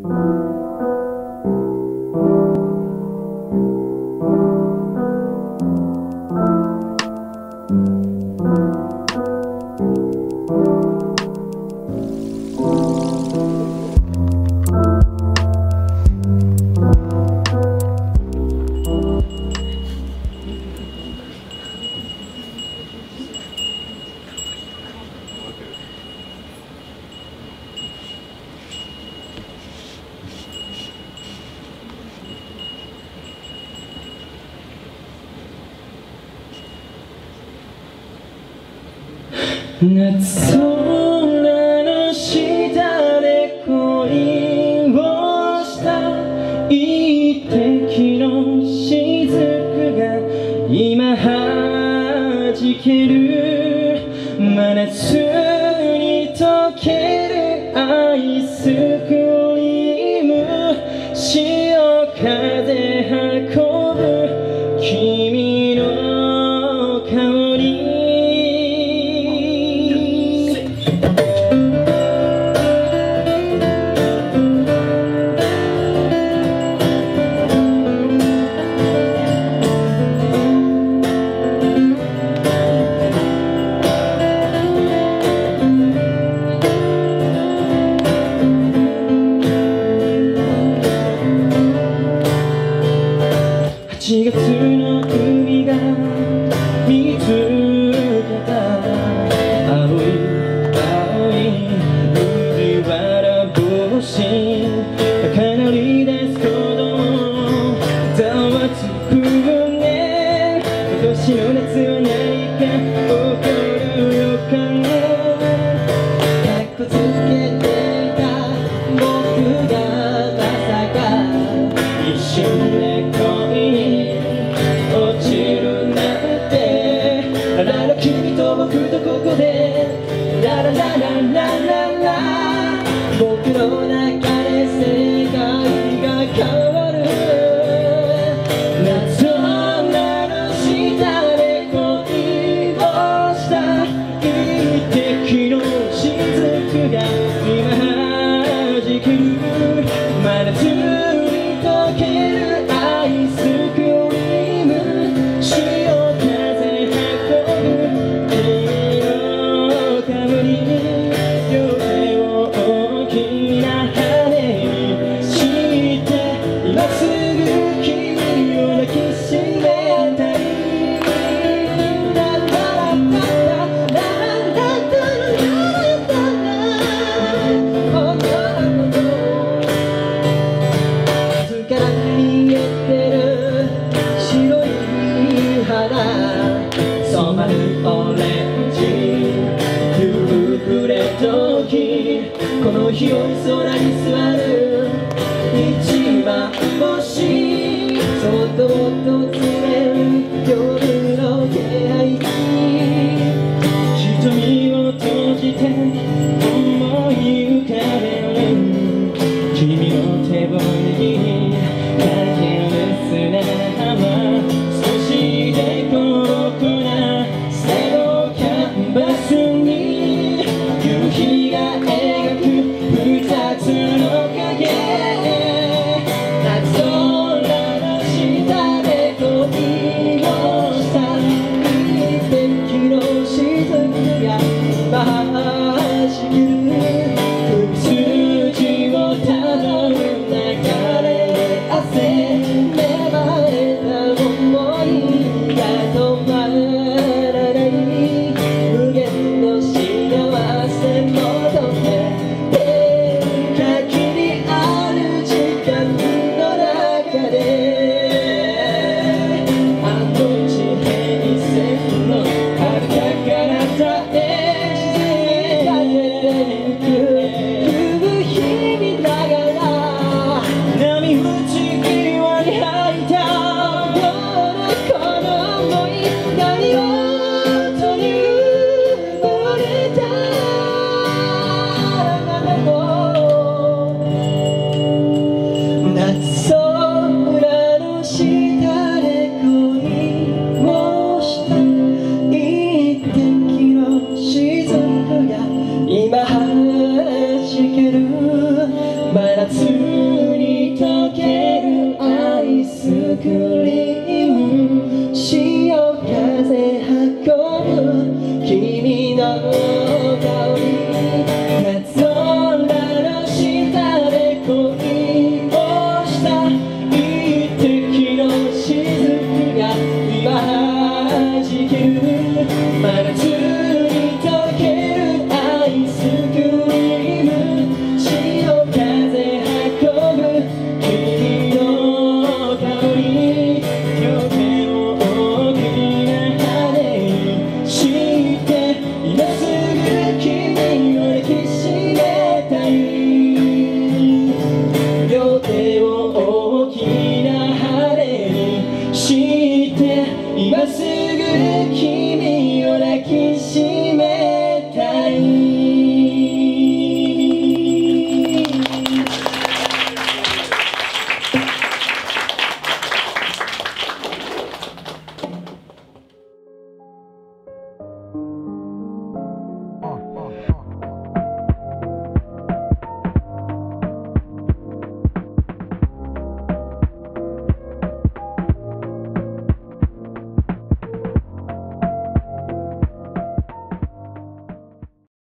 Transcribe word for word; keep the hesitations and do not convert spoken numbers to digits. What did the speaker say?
夏空の下で恋をした一滴の雫が今弾ける真夏に溶けるアイスクリーム潮風運ぶ君の香りはちがつの海が見つけた青い青い麦わら帽子高鳴り出す鼓動ざわつくね今年の夏は何か起こる予感かっこつけていた僕がまさか一瞬で君と僕とここでラララララララ僕の中で世界が変わる夏空の下で恋をした一滴の雫が今弾ける真夏に溶けるアイスクリーム潮風染まるオレンジ夕暮れ時この広い空に座る